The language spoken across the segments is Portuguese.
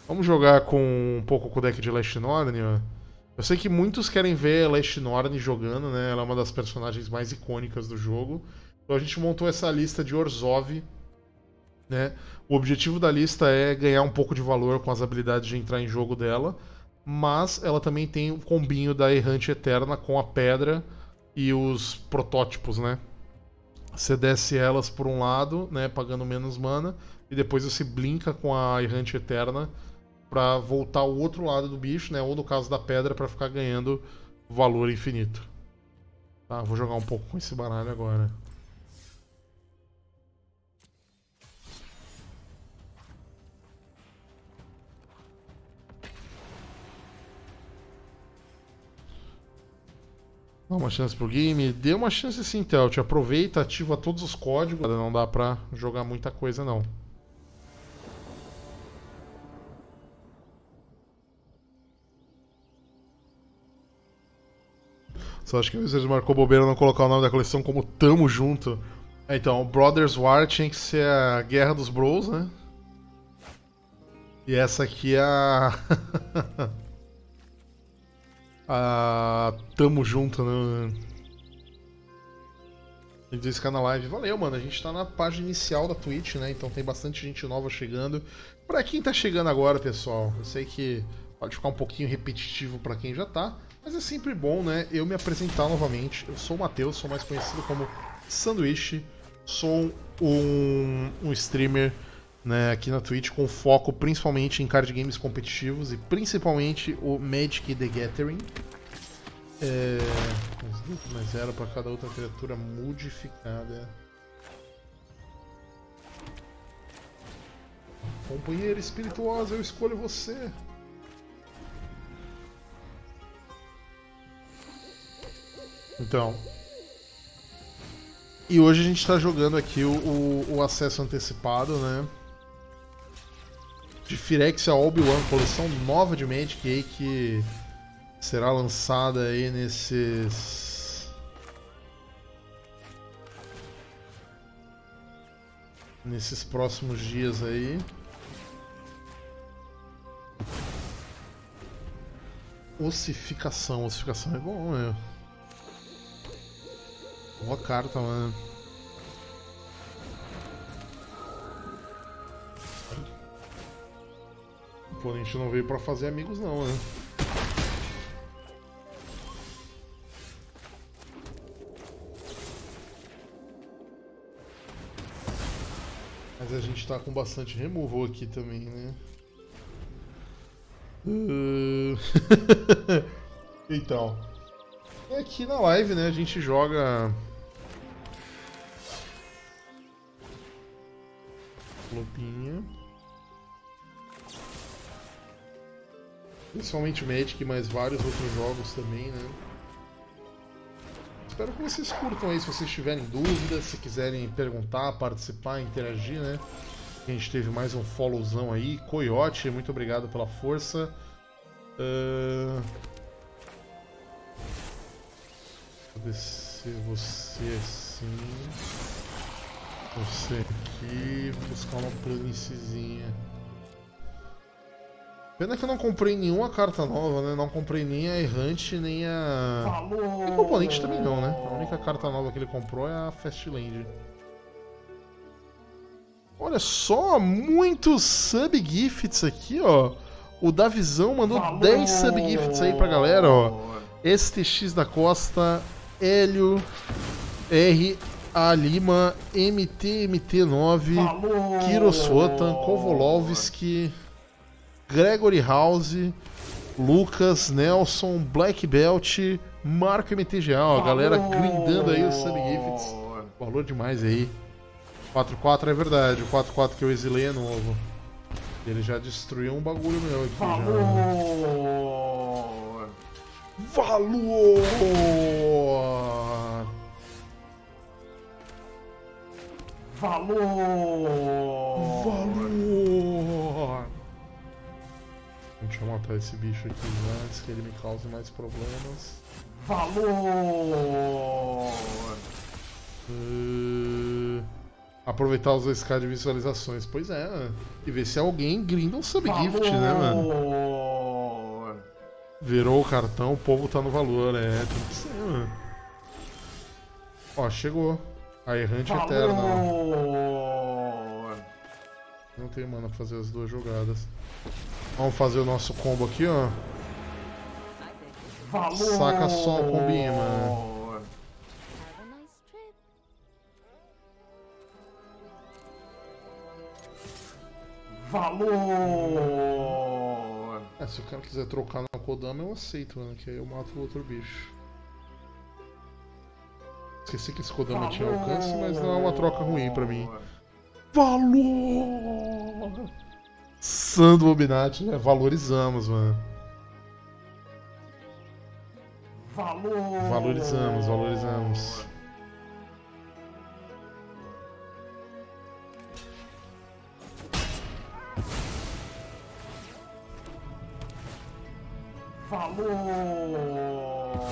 Vamos jogar com um pouco com o deck de Last Norn, ó. Eu sei que muitos querem ver Last Norn jogando, né? Ela é uma das personagens mais icônicas do jogo. Então a gente montou essa lista de Orzhov, né? O objetivo da lista é ganhar um pouco de valor com as habilidades de entrar em jogo dela, mas ela também tem o combinho da Errante Eterna com a pedra e os protótipos, né? Você desce elas por um lado, né, pagando menos mana, e depois você blinka com a Errante Eterna pra voltar o outro lado do bicho, né, ou no caso da pedra, pra ficar ganhando valor infinito. Tá, vou jogar um pouco com esse baralho agora. Dá uma chance pro game? Dê uma chance sim, Telt. Aproveita, ativa todos os códigos. Não dá pra jogar muita coisa, não. Só acho que o Wizards marcou bobeira não colocar o nome da coleção como Tamo Junto. Então, Brothers War tinha que ser a Guerra dos Bros, né? E essa aqui é a... a Tamo Junto, né? Ele disse que na live. Valeu, mano. A gente tá na página inicial da Twitch, né? Então tem bastante gente nova chegando. Pra quem tá chegando agora, pessoal, eu sei que pode ficar um pouquinho repetitivo pra quem já tá, mas é sempre bom, né? Eu me apresentar novamente. Eu sou o Matheus, sou mais conhecido como Sanduíche. Sou um streamer, né, aqui na Twitch com foco principalmente em card games competitivos e principalmente o Magic the Gathering. Mais zero para cada outra criatura modificada. Companheira espirituosa, eu escolho você. Então. E hoje a gente está jogando aqui o acesso antecipado, né? De Phyrexia Obi-Wan, coleção nova de Magic aí que será lançada aí nesses próximos dias aí. Ossificação é bom, né? Boa carta, mano. Pô, a gente não veio pra fazer amigos não, né? Mas a gente tá com bastante removal aqui também, né? Então, aqui na live, né, a gente joga Lobinha, principalmente Magic, mas vários outros jogos também, né? Espero que vocês curtam aí, se vocês tiverem dúvidas, se quiserem perguntar, participar, interagir, né? A gente teve mais um followzão aí. Coyote, muito obrigado pela força. Vou descer você assim. Você aqui. Vou buscar uma planíciezinha. Pena que eu não comprei nenhuma carta nova, né? Não comprei nem a Errante, nem a... E componente também não, né? A única carta nova que ele comprou é a Fastland. Olha só, muitos sub-gifts aqui, ó. O Davizão mandou 10 sub-gifts aí pra galera, ó. STX da Costa, Hélio, R. A Lima, MTMT9, Kiroswotan, Kovolovski, Gregory House, Lucas, Nelson, Black Belt, Marco MTGA, ó, a galera grindando aí os sub-gifts. Valor demais aí. 4-4 é verdade, o 4-4 que eu exilei é novo. Ele já destruiu um bagulho meu aqui. Valor! Deixa eu matar esse bicho aqui antes que ele me cause mais problemas. Aproveitar os 2K de visualizações. Pois é, mano. E ver se alguém grinda um subgift, né, mano? Virou o cartão, o povo tá no valor, tem que ser, mano. Ó, chegou. A errante eterna. Não tem mana pra fazer as duas jogadas. Vamos fazer o nosso combo aqui, ó. Saca só o combinho, mano. Valor! Se o cara quiser trocar na Kodama, eu aceito, mano, que aí eu mato o outro bicho. Esqueci que esse Kodama tinha alcance, mas não é uma troca ruim pra mim. Valor! Sandro Obinati, né? Valorizamos, mano. Valor! Valorizamos. Valor!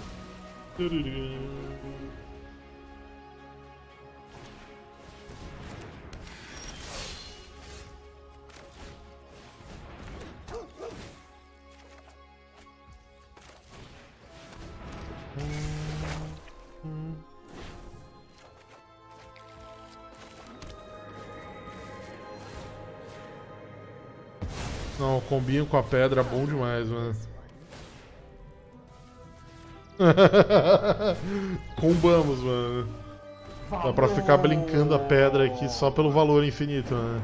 Não, o combinho com a pedra é bom demais, mano. Combamos, mano. Dá pra ficar brincando a pedra aqui só pelo valor infinito, mano.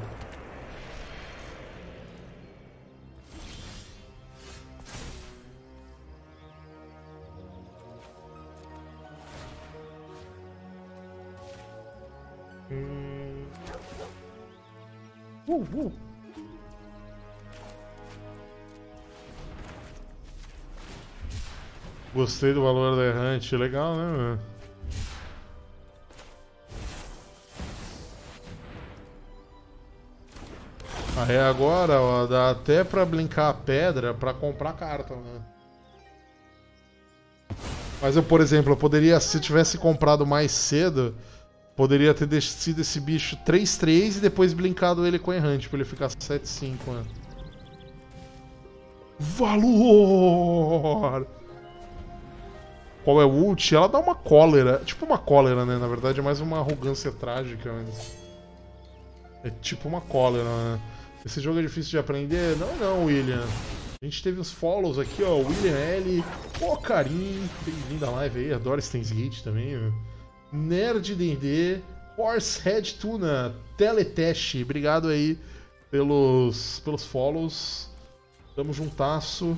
Gostei do valor da errante, legal, né, mano? Aí agora, ó, dá até pra blinkar a pedra pra comprar carta, né? Mas eu, por exemplo, eu poderia, se eu tivesse comprado mais cedo, poderia ter descido esse bicho 3-3 e depois blinkado ele com errante, pra ele ficar 7-5, mano. Valor! Qual é o ult? Ela dá uma cólera. Tipo uma cólera, né? Na verdade é mais uma arrogância trágica, mas... É tipo uma cólera, né? Esse jogo é difícil de aprender? Não, William. A gente teve os follows aqui, ó. William L. Pô, Karim. Bem-vindo à live aí. Adoro Stansgate também, né? Nerd D&D. Horsehead Tuna. Teleteste. Obrigado aí pelos follows. Tamo juntasso.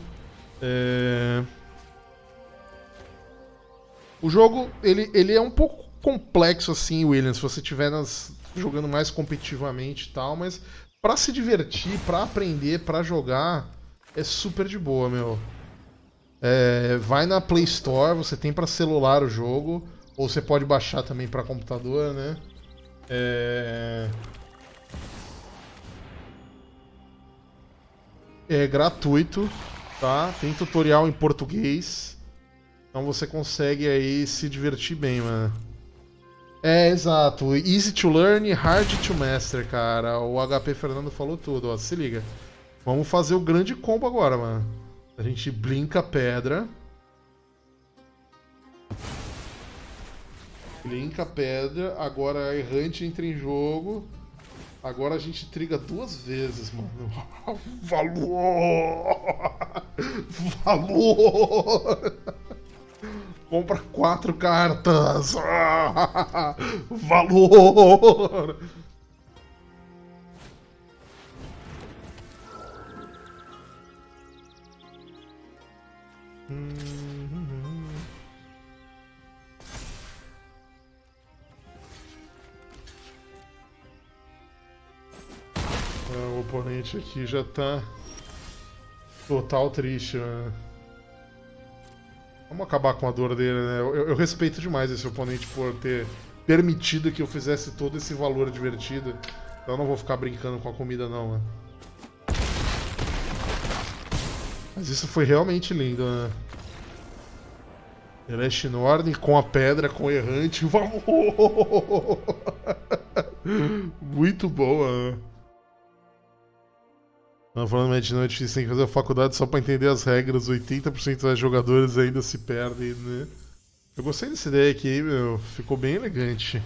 O jogo, ele é um pouco complexo assim, William, se você estiver jogando mais competitivamente e tal, mas pra se divertir, pra aprender, pra jogar, é super de boa, meu. Vai na Play Store, você tem pra celular o jogo, ou você pode baixar também pra computador, né? É gratuito, tá? Tem tutorial em português. Então você consegue aí se divertir bem, mano. Exato. Easy to learn, hard to master, cara. O HP Fernando falou tudo, ó. Se liga. Vamos fazer o grande combo agora, mano. A gente blinka a pedra. Blinka a pedra. Agora a errante entra em jogo. Agora a gente triga 2 vezes, mano. Valor! Valor! Compra 4 cartas! Valor! O oponente aqui já tá total triste, né? Vamos acabar com a dor dele, né? Eu respeito demais esse oponente por ter permitido que eu fizesse todo esse valor divertido. Então eu não vou ficar brincando com a comida, não, né? Mas isso foi realmente lindo, né? Celeste Norne com a pedra, com o errante. Vamos! Muito boa, né? Não, falando de noite, tem que fazer a faculdade só pra entender as regras. 80% dos jogadores ainda se perdem, né? Eu gostei dessa ideia aqui, meu. Ficou bem elegante.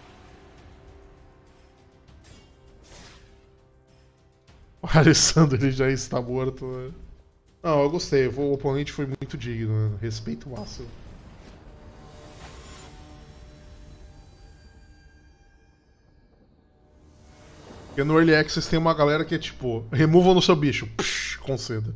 O Alessandro ele já está morto, né? Não, eu gostei. O oponente foi muito digno, né? Respeito máximo. Porque no Early Access tem uma galera que é tipo, removal no seu bicho, psh, conceda.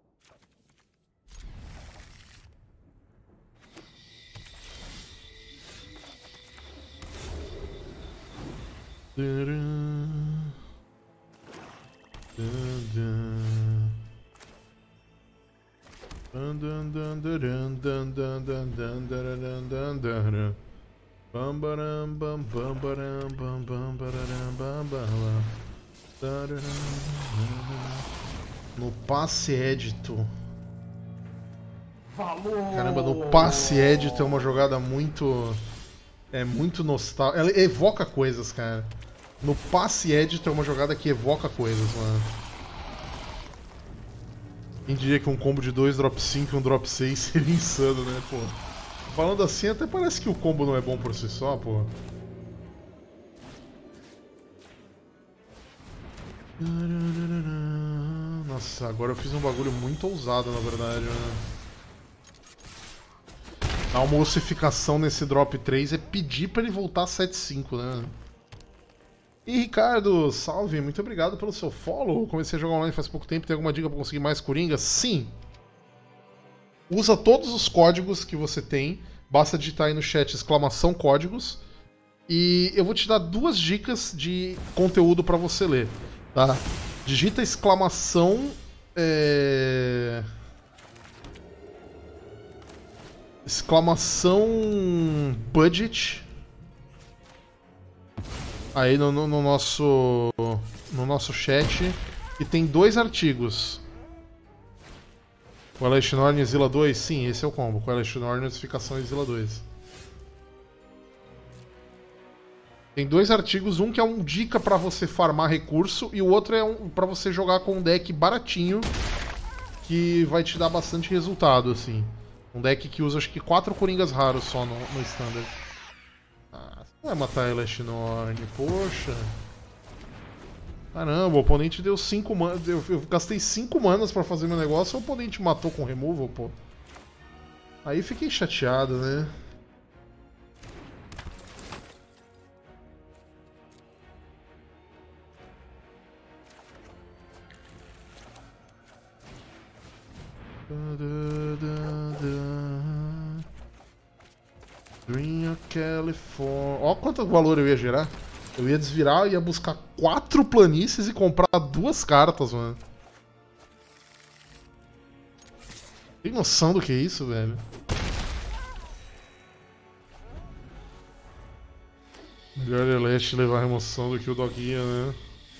No passe édito. Falou! Caramba, no passe édito é uma jogada muito. É muito nostálgica. Ela evoca coisas, cara. No passe édito é uma jogada que evoca coisas, mano. Quem diria que um combo de 2 drop 5 e um drop 6 seria insano, né, pô? Falando assim, até parece que o combo não é bom por si só, pô. Nossa, agora eu fiz um bagulho muito ousado, na verdade, né? A uma ossificação nesse drop 3 é pedir pra ele voltar 7-5, né? E Ricardo, salve, muito obrigado pelo seu follow. Comecei a jogar online faz pouco tempo, tem alguma dica pra conseguir mais coringa? Sim! Usa todos os códigos que você tem, basta digitar aí no chat exclamação códigos. E eu vou te dar 2 dicas de conteúdo pra você ler, tá? Digita exclamação... exclamação budget aí no nosso chat e tem 2 artigos. Coalition Norn e Zilla 2? Sim, esse é o combo. Coalition Norn, notificação e Zilla 2. Tem 2 artigos, um que é um dica pra você farmar recurso e o outro é pra você jogar com um deck baratinho que vai te dar bastante resultado, assim. Um deck que usa acho que 4 coringas raros só no standard. Ah, você não vai matar a Elesh Norn, poxa. Caramba, o oponente deu 5 manas. Eu gastei 5 manas pra fazer meu negócio e o oponente matou com removal, pô. Aí fiquei chateado, né? Dream of California. Ó quanto valor eu ia gerar. Eu ia desvirar, ia buscar 4 planícies e comprar 2 cartas, mano. Tem noção do que é isso, velho? Melhor Eleste levar a remoção do que o Doguinha, né?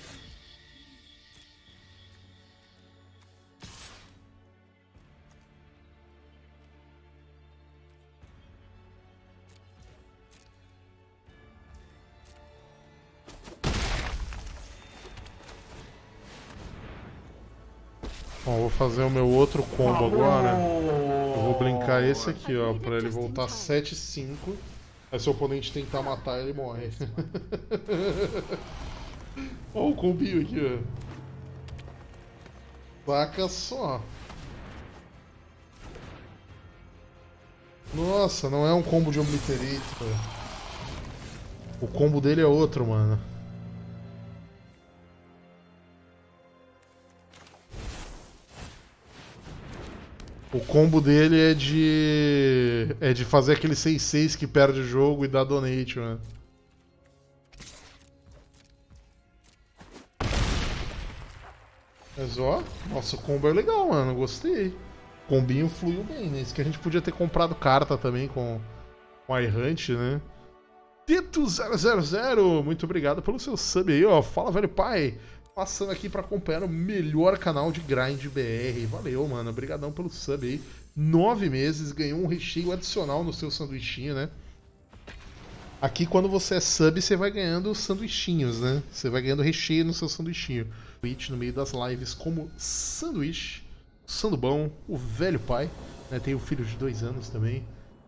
Bom, vou fazer o meu outro combo agora. Eu vou blinkar esse aqui, ó, pra ele voltar 7-5. Aí se o oponente tentar matar, ele morre. Ó o combinho aqui, ó. Saca só. Nossa, não é um combo de Obliterator. O combo dele é outro, mano. O combo dele é de fazer aquele 6-6 que perde o jogo e dá donate, mano. Mas ó, nossa, o combo é legal, mano. Gostei. O combinho fluiu bem, né? Isso que a gente podia ter comprado carta também com a Errante, né? Tito000, muito obrigado pelo seu sub aí, ó. Fala, velho pai. Passando aqui pra acompanhar o melhor canal de grind BR. Valeu, mano. Obrigadão pelo sub aí. 9 meses, ganhou um recheio adicional no seu sanduichinho, né? Aqui, quando você é sub, você vai ganhando sanduichinhos, né? Você vai ganhando recheio no seu sanduichinho. Twitch no meio das lives como sanduíche, sandubão, o velho pai, né? Tem um filho de 2 anos também.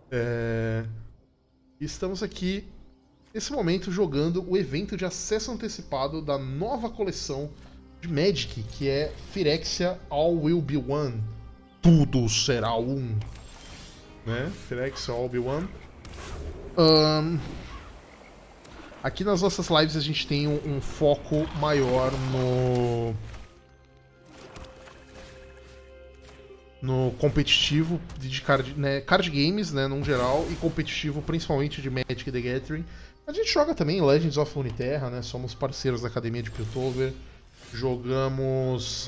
Estamos aqui, nesse momento, jogando o evento de acesso antecipado da nova coleção de Magic, que é Phyrexia All Will Be One. Tudo será um. Né? Phyrexia All Be One. Aqui nas nossas lives a gente tem um foco maior no competitivo de card games, né, num geral, e competitivo principalmente de Magic the Gathering. A gente joga também Legends of Runeterra, né, somos parceiros da Academia de Piltover. Jogamos...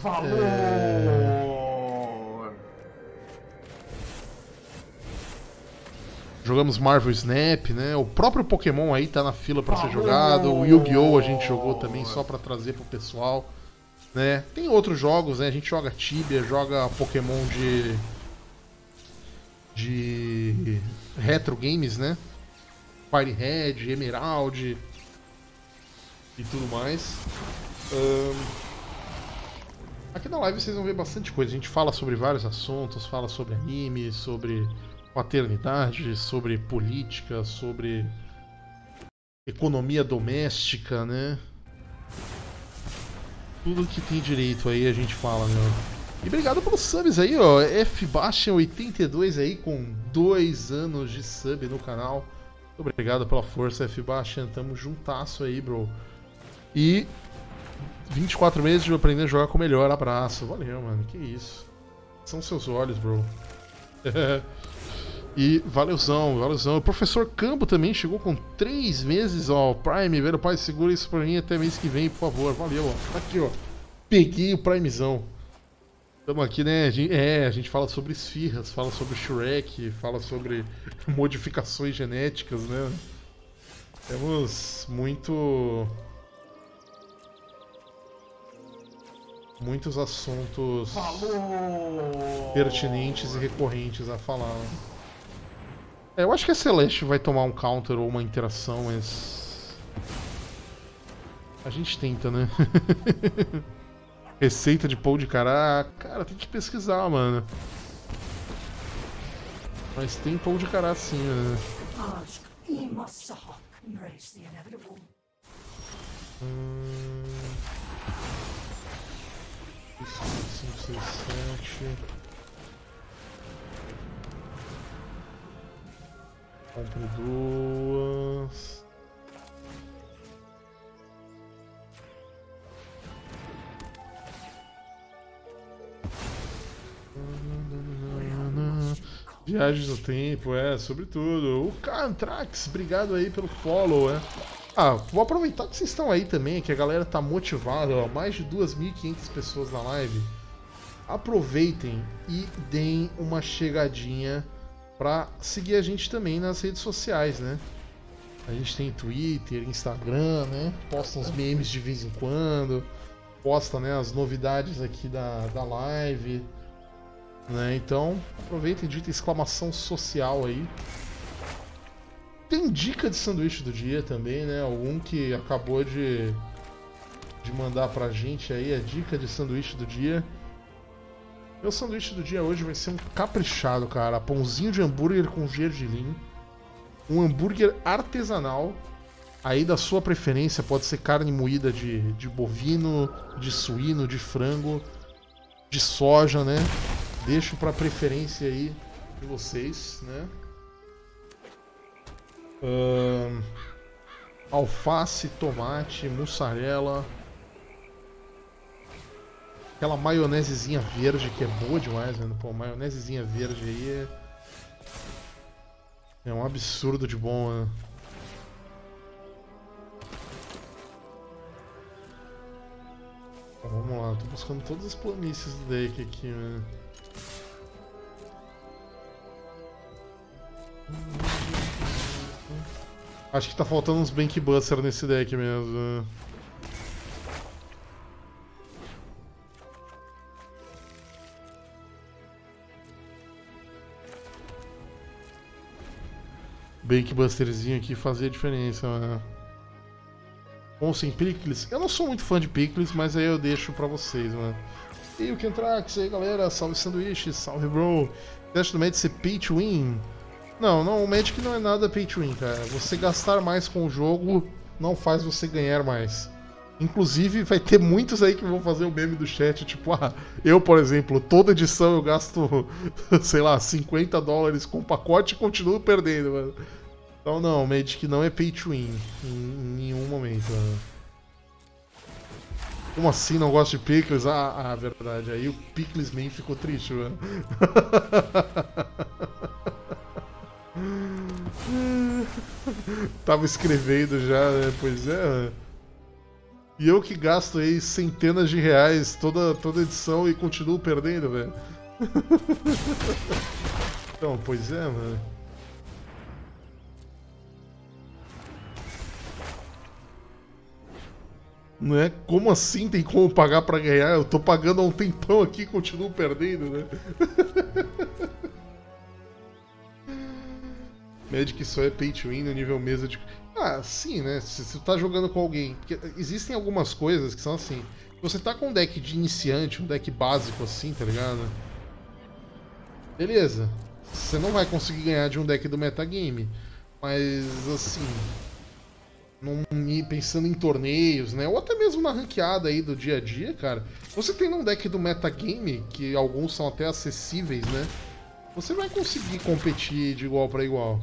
Jogamos Marvel Snap, né? O próprio Pokémon aí tá na fila pra ser jogado. O Yu-Gi-Oh! A gente jogou também só pra trazer pro pessoal, né? Tem outros jogos, né? A gente joga Tibia, joga Pokémon de retro games, né? Firehead, Emerald e tudo mais. Aqui na live vocês vão ver bastante coisa. A gente fala sobre vários assuntos, fala sobre anime, sobre paternidade, sobre política, sobre economia doméstica, né? Tudo que tem direito aí a gente fala, meu. E obrigado pelos subs aí, ó. FBastian82 aí com 2 anos de sub no canal. Muito obrigado pela força, FBastian. Tamo juntasso aí, bro. E 24 meses de aprender a jogar com o melhor. Abraço. Valeu, mano. Que isso. São seus olhos, bro. E valeuzão, valeuzão. O professor Cambo também chegou com 3 meses, ó. Prime, velho pai, segura isso pra mim até mês que vem, por favor. Valeu, ó. Tá aqui, ó. Peguei o Primezão. Tamo aqui, né? A gente fala sobre esfirras, fala sobre Shrek, fala sobre modificações genéticas, né? Temos muitos assuntos pertinentes e recorrentes a falar. Eu acho que a Celeste vai tomar um counter ou uma interação, mas... a gente tenta, né? Receita de pão de cará... Cara, tem que pesquisar, mano. Mas tem pão de cará sim, né? 5, 6, 7... Compre 2. Viagens do tempo, sobretudo. O Cantrax, obrigado aí pelo follow, vou aproveitar que vocês estão aí também, que a galera tá motivada, ó, mais de 2.500 pessoas na live. Aproveitem e deem uma chegadinha pra seguir a gente também nas redes sociais, né? A gente tem Twitter, Instagram, né? Posta uns memes de vez em quando, posta, né, as novidades aqui da live, né? Então, aproveitem e digita exclamação social aí. Tem dica de sanduíche do dia também, né? Algum que acabou de mandar pra gente aí a dica de sanduíche do dia. Meu sanduíche do dia hoje vai ser um caprichado, cara. Pãozinho de hambúrguer com gergelim. Um hambúrguer artesanal. Aí da sua preferência, pode ser carne moída de bovino, de suíno, de frango, de soja, né? Deixo pra preferência aí de vocês, né? Alface, tomate, mussarela. Aquela maionesezinha verde que é boa demais, né? Pô, maionesezinha verde aí é um absurdo de bom, né? Bom, vamos lá, tô buscando todas as planícies do deck aqui, né? Acho que tá faltando uns Bankbuster nesse deck mesmo, né? Bakebusterzinho aqui fazia diferença, né? Com ou sem picles? Eu não sou muito fã de picles, mas aí eu deixo pra vocês, mano. E o Kentrax aí, galera. Salve sanduíche, salve, bro. Você acha do Magic ser pay to win? Não, o Magic não é nada pay to win, cara. Você gastar mais com o jogo não faz você ganhar mais. Inclusive, vai ter muitos aí que vão fazer o meme do chat, tipo, eu, por exemplo, toda edição eu gasto, sei lá, $50 com pacote e continuo perdendo, mano. Então não, Magic não é pay to win em nenhum momento, mano. Como assim não gosto de Pickles? Verdade, aí o Pickles Man ficou triste, mano. Tava escrevendo já, né? Pois é, mano. E eu que gasto aí centenas de reais toda edição e continuo perdendo, velho. Então, pois é, mano. Não é? Como assim tem como pagar pra ganhar? Eu tô pagando há um tempão aqui e continuo perdendo, né? Magic só é pay to win no nível mesa de... sim, né? Se você tá jogando com alguém... Porque existem algumas coisas que são assim... Se você tá com um deck de iniciante, um deck básico assim, tá ligado? Beleza. Você não vai conseguir ganhar de um deck do metagame. Mas, assim... pensando em torneios, né? Ou até mesmo na ranqueada aí do dia a dia, cara. Você tem um deck do metagame, que alguns são até acessíveis, né? Você vai conseguir competir de igual para igual.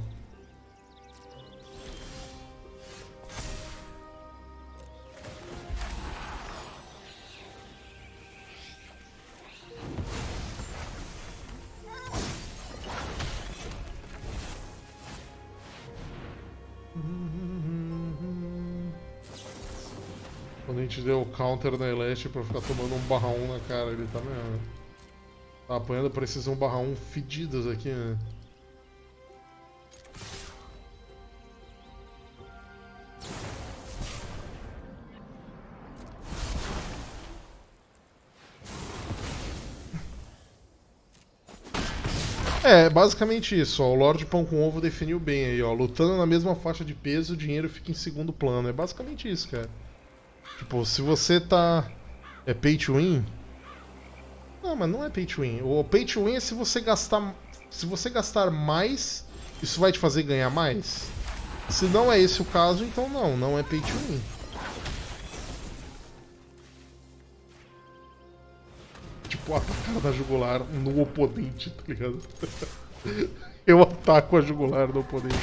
Quando a gente deu o counter na Eleste pra ficar tomando um /1 na cara, ele tá mesmo. Tá apanhando pra esses 1/1 fedidos aqui, né? É, basicamente isso, ó. O Lorde Pão com Ovo definiu bem aí, ó. Lutando na mesma faixa de peso, o dinheiro fica em segundo plano. É basicamente isso, cara. Tipo, se você tá... É pay to win? Não, mas não é pay to win. O pay to win é se você gastar... Se você gastar mais, isso vai te fazer ganhar mais? Se não é esse o caso, então não é pay to win. Tipo, atacar na jugular no oponente, tá ligado? Eu ataco a jugular no oponente.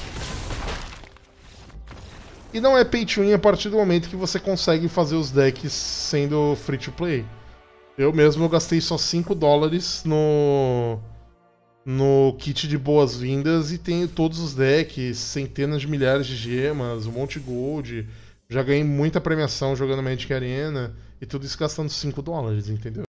E não é pay to win a partir do momento que você consegue fazer os decks sendo free to play. Eu mesmo gastei só $5 no kit de boas-vindas e tenho todos os decks, centenas de milhares de gemas, um monte de gold. Já ganhei muita premiação jogando Magic Arena e tudo isso gastando $5, entendeu?